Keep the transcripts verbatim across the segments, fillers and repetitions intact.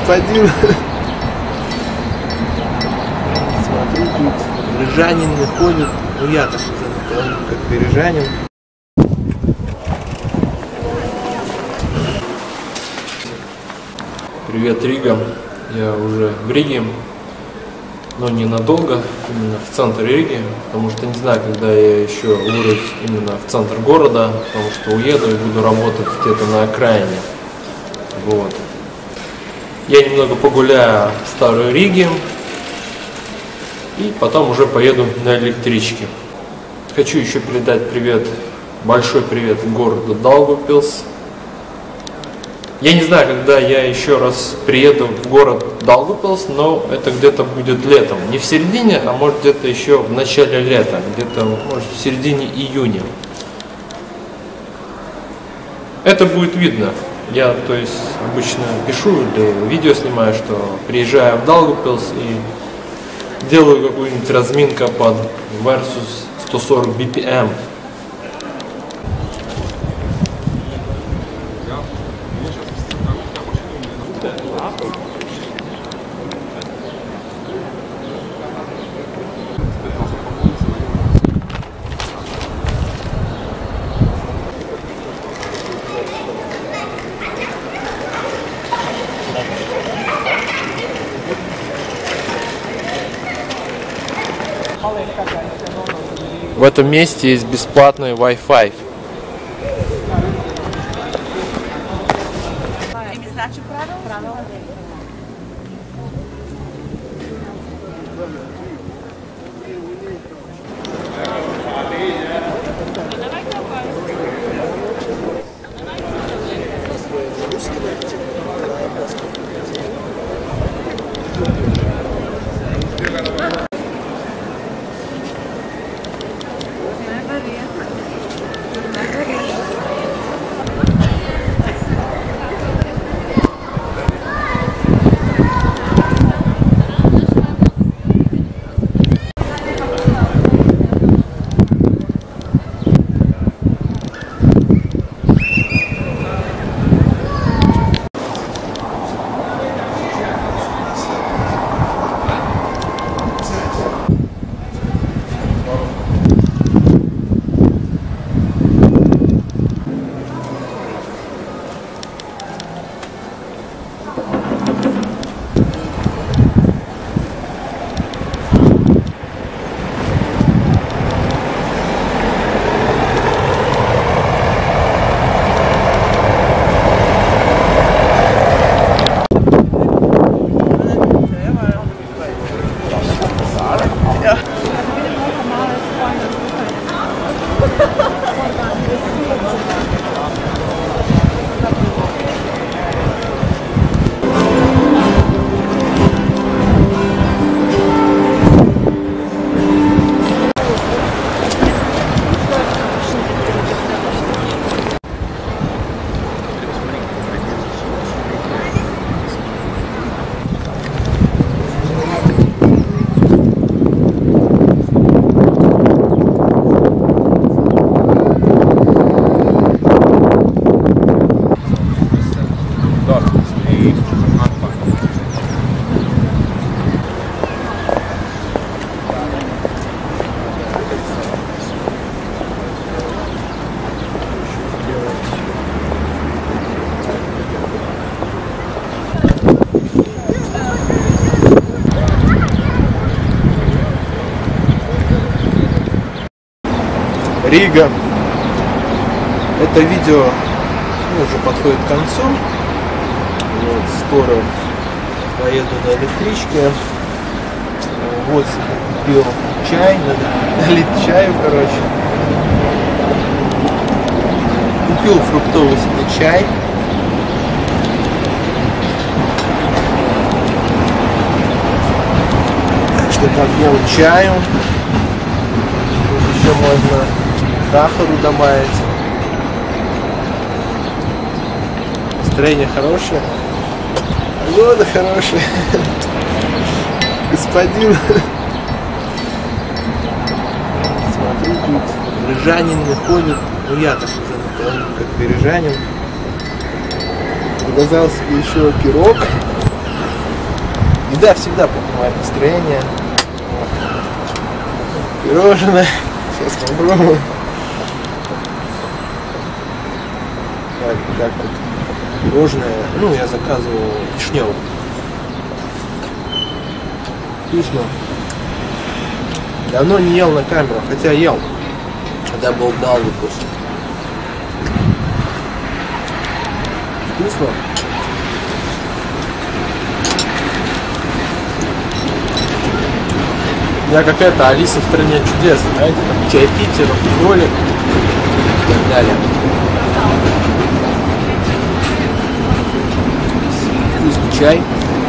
Господин. Смотрю, тут рижанин ходит. Ну я так уже напомню, как рижанин. Привет, Рига. Я уже в Риге, но ненадолго, именно в центре Риги, потому что не знаю, когда я еще вырвусь именно в центр города, потому что уеду и буду работать где-то на окраине. Вот. Я немного погуляю в старой Риге и потом уже поеду на электричке. Хочу еще передать привет, большой привет городу Даугавпилс. Я не знаю, когда я еще раз приеду в город Даугавпилс, но это где-то будет летом. Не в середине, а может где-то еще в начале лета, где-то может в середине июня. Это будет видно. Я, то есть, обычно пишу или видео снимаю, что приезжаю в Даугавпилс и делаю какую-нибудь разминку под Versus сто сорок би пи эм. В этом месте есть бесплатный Wi-Fi. Рига. Это видео ну, уже подходит к концу. Вот, скоро поеду на электричке. Вот купил чай, надо налить чаю, короче. Купил фруктовый себе чай. Так что попил чаю. Тут еще можно сахару добавить. Настроение хорошее. Погода хорошая. Господин. Смотрю, тут рижанин ходит. Ну я так уже напомню, как рижанин. Заказал себе еще пирог. Еда всегда поднимает настроение. Пирожное. Сейчас попробую. Так, как тут пирожное. Ну, я заказывал вишневое. Вкусно. Давно не ел на камеру, хотя ел, когда был дал выпуск. Вкусно. Я какая-то Алиса в стране чудес, знаете, там чаепитие, ролик и так далее. Вкусный чай.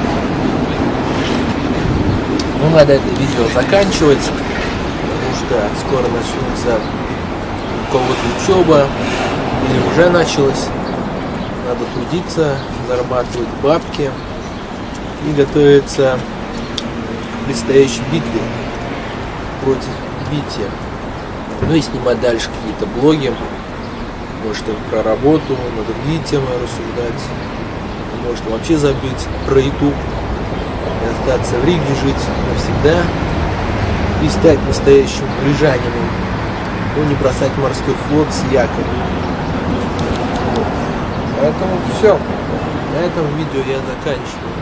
Ну, надо это видео заканчивать, потому что скоро начнется у кого-то учеба, или уже началась. Надо трудиться, зарабатывать бабки и готовиться к предстоящей битве против Вити. Ну и снимать дальше какие-то блоги, может про работу, на другие темы рассуждать, может вообще забыть про YouTube и остаться в Риге жить навсегда и стать настоящим рижанином, но не бросать морской флот с якорем. Поэтому все. На этом видео я заканчиваю.